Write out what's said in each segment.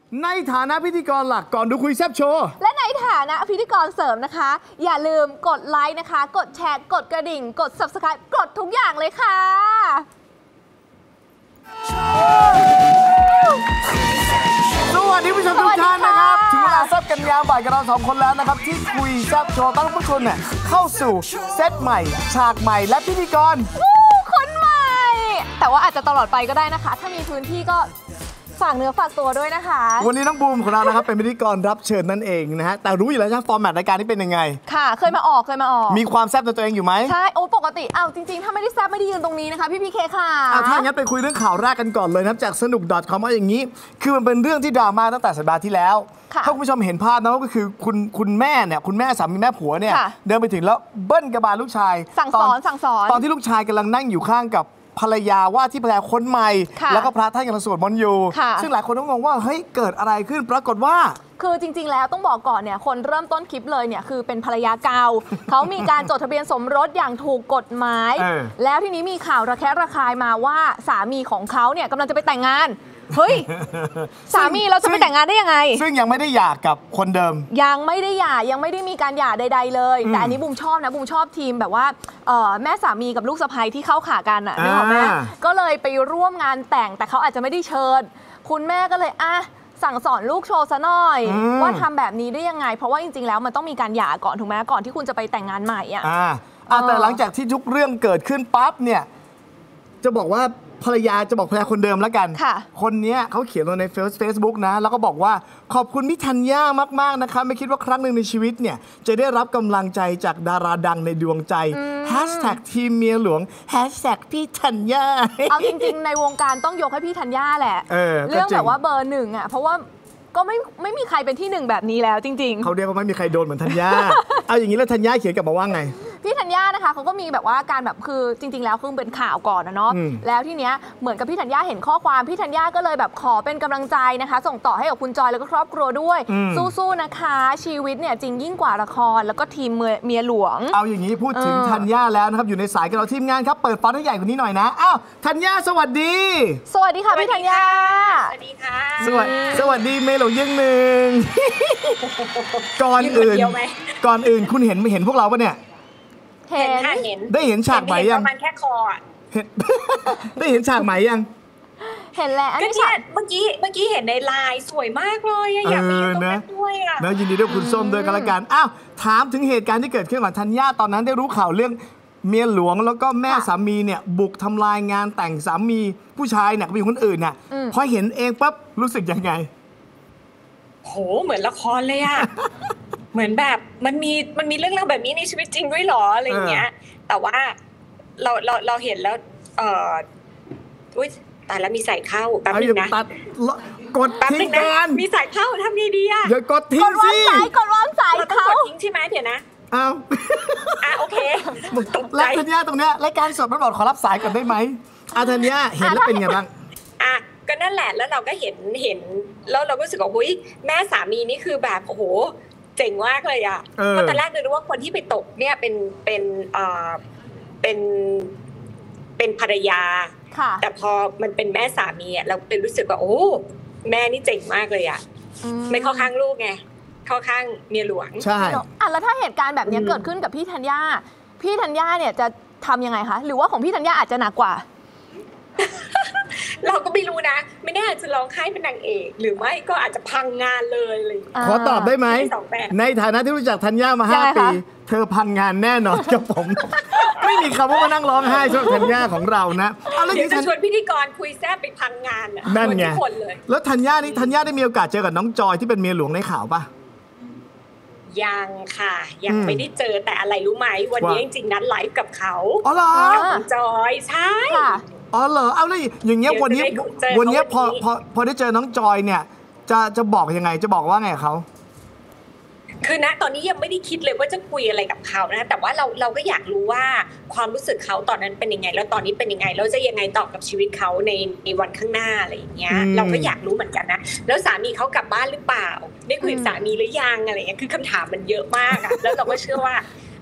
ในฐานะพิธีกรหลักก่อนดูคุยแซ่บโชว์และในฐานะพิธีกรเสริมนะคะ อย่าลืมกดไลค์นะคะ กดแชร์กดกระดิ่งกด Subscribe กดทุกอย่างเลยค่ะสวัสดีผู้ชมทุกท่านนะครับถึงเวลาแซ่บกันยามบ่ายกับเรา2 คนแล้วนะครับที่คุยแซ่บโชว์ต้อนรับทุกคนเนี่ยเข้าสู่เซตใหม่ฉากใหม่และพิธีกรคนใหม่แต่ว่าอาจจะตลอดไปก็ได้นะคะถ้ามีพื้นที่ก็ฝากเนื้อฝากตัวด้วยนะคะวันนี้น้องบูมของเรานะครับเป็นพิธีกรรับเชิญนั่นเองนะฮะแต่รู้อยู่แล้วใช่ไหมฟอร์แมตรายการนี้เป็นยังไงค่ะเคยมาออกมีความแซ่บในตัวเองอยู่ไหมใช่โอ้ปกติเอาจริงๆถ้าไม่ได้แซ่บไม่ได้ยืนตรงนี้นะคะพี่พีเคค่ะถ้างั้นไปคุยเรื่องข่าวแรกกันก่อนเลยนะครับจากสนุก .com ว่าอย่างนี้คือมันเป็นเรื่องที่ดราม่าตั้งแต่สัปดาห์ที่แล้วถ้าคุณผู้ชมเห็นภาพนะก็คือคุณแม่เนี่ยคุณแม่สามีแม่ผัวเนี่ยเดินไปถึงแล้วเบิ้ลกระบาลลูกชายสั่งสอนตอนที่ลูกชายกำลังนั่งอยู่ข้างกับภรรยาว่าที่ภรรยาคนใหม่แล้วก็พระท่านกำลังสวดมนต์อยู่ซึ่งหลายคนต้องงงว่าเฮ้ยเกิดอะไรขึ้นปรากฏว่าคือจริงๆแล้วต้องบอกก่อนเนี่ยคนเริ่มต้นคลิปเลยเนี่ยคือเป็นภรรยาเก่า เขามีการจดทะเบียนสมรสอย่างถูกกฎหมายแล้วทีนี้มีข่าวระแคะระคายมาว่าสามีของเขาเนี่ยกำลังจะไปแต่งงานเฮ้ยสามีเราจะไปแต่งงานได้ยังไงซึ่งยังไม่ได้หย่ากับคนเดิมยังไม่ได้หย่ายังไม่ได้มีการหย่าใดๆเลยแต่อันนี้บูมชอบนะบูมชอบทีมแบบว่าแม่สามีกับลูกสะใภ้ที่เข้าขากันอ่ะนึกออกไหมก็เลยไปร่วมงานแต่งแต่เขาอาจจะไม่ได้เชิญคุณแม่ก็เลยสั่งสอนลูกโชว์ซะหน่อยว่าทำแบบนี้ได้ยังไงเพราะว่าจริงๆแล้วมันต้องมีการหย่าก่อนถูกไหมก่อนที่คุณจะไปแต่งงานใหม่แต่หลังจากที่ทุกเรื่องเกิดขึ้นปั๊บเนี่ยจะบอกว่าภรรยาจะบอกภรรยาคนเดิมแล้วกันคนนี้เขาเขียนลงใน Facebook นะแล้วก็บอกว่าขอบคุณพี่ธัญญามากๆนะคะไม่คิดว่าครั้งหนึ่งในชีวิตเนี่ยจะได้รับกำลังใจจากดาราดังในดวงใจทีมเมียหลวงพี่ธัญญาเอาจริงๆในวงการต้องยกให้พี่ธัญญาแหละเรื่องแบบว่าเบอร์ 1อ่ะเพราะว่าก็ไม่มีใครเป็นที่1แบบนี้แล้วจริงๆเขาเรียกว่าไม่มีใครโดนเหมือนธัญญาเอาอย่างนี้แล้วธัญญาเขียนกลับมาว่าไงพี่ธัญญานะคะเขาก็มีแบบว่าการแบบคือจริงๆแล้วคือเป็นข่าวก่อนนะเนาะแล้วทีเนี้ยเหมือนกับพี่ธัญญาเห็นข้อความพี่ธัญญาก็เลยแบบขอเป็นกำลังใจนะคะส่งต่อให้กับคุณจอยแล้วก็ครอบครัวด้วยสู้ๆนะคะชีวิตเนี่ยจริงยิ่งกว่าละครแล้วก็ทีมเมียหลวงเอาอย่างนี้พูดถึงธัญญาแล้วนะครับอยู่ในสายกับเราทีมงานครับเปิดฟอนต์ให้ใหญ่กว่านี้หน่อยนะอ้าวธัญญาสวัสดีสวัสดีค่ะพี่ธัญญาสวัสดีค่ะสวัสดีเมโลยิ่งหนึ่งก่อนอื่นคุณเห็นพวกเราปะเนี่ยเห็นได้เห็นฉากใหม่ยังประมาณแค่คอได้เห็นฉากใหม่ยังเห็นแล้วก็เนี่ยเมื่อกี้เห็นในไลน์สวยมากเลยอยากไปอยู่ตรงนั้นด้วยนะยินดีด้วยคุณส้มด้วยกันละกันอ้าวถามถึงเหตุการณ์ที่เกิดขึ้นกับธัญญาตอนนั้นได้รู้ข่าวเรื่องเมียหลวงแล้วก็แม่สามีเนี่ยบุกทำลายงานแต่งสามีผู้ชายเนี่ยกับคนอื่นน่ะพอเห็นเองปั๊บรู้สึกยังไงโหเหมือนละครเลยอะเหมือนแบบมันมีเรื่องราวแบบนี้ในชีวิตจริงด้วยหรออะไรอย่างเงี้ยแต่ว่าเราเห็นแล้วอุ้ยแต่แล้วมีใส่เข้าแป๊บนึงนะกดทิ้งกันมีใส่เข้าทำไงดีอะอย่ากดทิ้งสิกดวางสายเขากดทิ้งใช่ไหมเดี๋ยวนะอ้าวโอเคแล้วธัญญาตรงเนี้ยรายการสดมันบอกขอรับสายก่อนได้ไหมธัญญาเห็นแล้วเป็นไงบ้างก็นั่นแหละแล้วเราก็เห็นแล้วเราก็รู้สึกว่าหุ้ยแม่สามีนี่คือแบบโอ้โหเจ๋งมากเลยอ่ะเพราะตอนแรกเลยรู้ว่าคนที่ไปตกเนี่ยเป็นภรรยาแต่พอมันเป็นแม่สามีอ่ะเราเป็นรู้สึกว่าโอ้แม่นี่เจ๋งมากเลยอ่ะไม่เข้าข้างลูกไงเข้าข้างเมียหลวงใช่แล้วถ้าเหตุการณ์แบบนี้เกิดขึ้นกับพี่ธัญญาเนี่ยจะทำยังไงคะหรือว่าของพี่ธัญญาอาจจะหนักกว่าเราก็ไม่รู้นะไม่แน่อาจจะร้องไห้เป็นนางเอกหรือไม่ก็อาจจะพังงานเลยขอตอบได้ไหมในฐานะที่รู้จักธัญญามา5 ปีเธอพังงานแน่นอนกับผมไม่มีคำว่ามานั่งร้องไห้สำหรับธัญญาของเรานะเดี๋ยวจะชวนพิธีกรคุยแซ่บไปพังงานนั่นไงแล้วธัญญาได้มีโอกาสเจอกับน้องจอยที่เป็นเมียหลวงในข่าวป่ะยังค่ะยังไม่ได้เจอแต่อะไรรู้ไหมวันนี้จริงๆนัดไลฟ์กับเขาอ๋อเหรอจอยใช่อ๋อเหรอเอาเลยอย่างเงี้ยวันนี้พอได้เจอน้องจอยเนี่ยจะบอกยังไงจะบอกว่าไงเขาคือณตอนนี้ยังไม่ได้คิดเลยว่าจะคุยอะไรกับเขานะแต่ว่าเราก็อยากรู้ว่าความรู้สึกเขาตอนนั้นเป็นยังไงแล้วตอนนี้เป็นยังไงแล้วจะยังไงต่อกับชีวิตเขาในวันข้างหน้าอะไรอย่างเงี้ยเราก็อยากรู้เหมือนกันนะแล้วสามีเขากลับบ้านหรือเปล่าได้คุยกับสามีหรือยังอะไรเงี้ยคือคำถามมันเยอะมากอะแล้วเราก็เชื่อว่า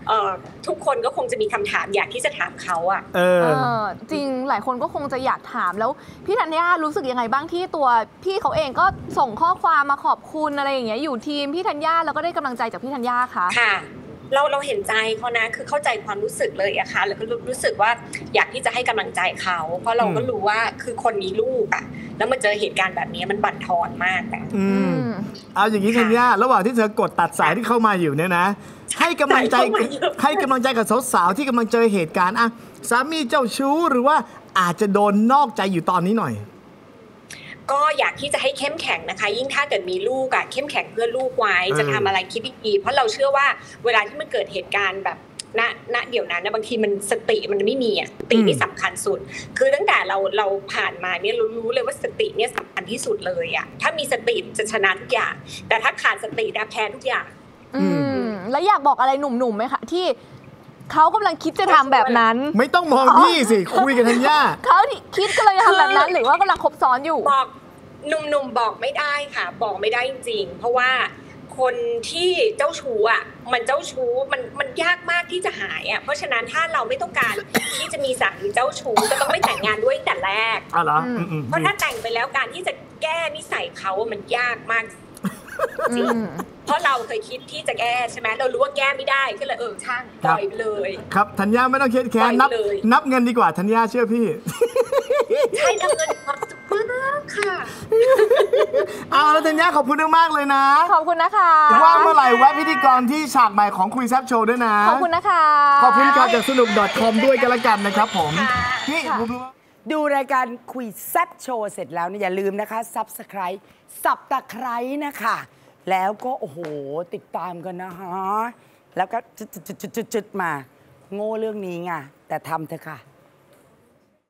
ทุกคนก็คงจะมีคำถามอยากที่จะถามเขาอะจริงหลายคนก็คงจะอยากถามแล้วพี่ธัญญารู้สึกยังไงบ้างที่ตัวพี่เขาเองก็ส่งข้อความมาขอบคุณอะไรอย่างเงี้ยอยู่ทีมพี่ธัญญาแล้วก็ได้กำลังใจจากพี่ธัญญาคะค่ะเราเห็นใจเขานะคือเข้าใจความรู้สึกเลยอะค่ะแล้วก็รู้สึกว่าอยากที่จะให้กำลังใจเขาเพราะเราก็รู้ว่าคือคนมีลูกอะแล้วมาเจอเหตุการณ์แบบนี้มันบั่นทอนมากอะเอาอย่างนี้ธัญญาระหว่างที่เธอกดตัดสายที่เข้ามาอยู่เนี่ยนะให้กำลังใจกับสาวๆที่กำลังเจอเหตุการณ์อะสามีเจ้าชู้หรือว่าอาจจะโดนนอกใจอยู่ตอนนี้หน่อยก็อยากที่จะให้เข้มแข็งนะคะยิ่งถ้าเกิดมีลูกอะเข้มแข็งเพื่อลูกไว้จะทำอะไรคิดดีๆเพราะเราเชื่อว่าเวลาที่มันเกิดเหตุการณ์แบบณเดี๋ยวนั้นนะบางทีมันสติมันไม่มีอะสตินี่สำคัญสุดคือตั้งแต่เราผ่านมาเนี่ยเรารู้เลยว่าสติเนี่ยสำคัญที่สุดเลยอะถ้ามีสติจะชนะทุกอย่างแต่ถ้าขาดสติแพ้ทุกอย่างแล้วอยากบอกอะไรหนุ่มๆไหมคะที่เขากำลังคิดจะทำแบบนั้นไม่ต้องมองพี่สิคุยกับธัญญาเขาคิดกำลังจะทำแบบนั้นหรือว่ากำลังคบซ้อนอยู่บอกหนุ่มๆบอกไม่ได้ค่ะบอกไม่ได้จริงๆเพราะว่าคนที่เจ้าชู้อ่ะมันเจ้าชู้มันยากมากที่จะหายอ่ะเพราะฉะนั้นถ้าเราไม่ต้องการที่จะมีสามีเจ้าชู้ก็ต้องไม่แต่งงานด้วยแต่แรกเพราะถ้าแต่งไปแล้วการที่จะแก้นิสัยเขามันยากมากจริงเพราะเราเคยคิดที่จะแก้ใช่ไหมเรารู้ว่าแก้ไม่ได้ก็เลยช่างปล่อยเลยครับธัญญาไม่ต้องคิดแค่นับเงินดีกว่าธัญญาเชื่อพี่ใช่นับเงินความสุขมากค่ะเอาแล้วธัญญาขอบคุณมากเลยนะขอบคุณนะคะว่างเมื่อไหร่แวะพิธีกรที่ฉากใหม่ของคุยแซ่บโชว์ด้วยนะขอบคุณนะคะขอบคุณการจากสนุก .com ด้วยกันละกันนะครับผมนี่ดูรายการคุยแซ่บโชว์เสร็จแล้วอย่าลืมนะคะ Subscribe สับตะไคร้นะคะแล้วก็โอ้โหติดตามกันนะฮะแล้วก็จุดมาโง่เรื่องนี้ไงแต่ทำเถอะค่ะ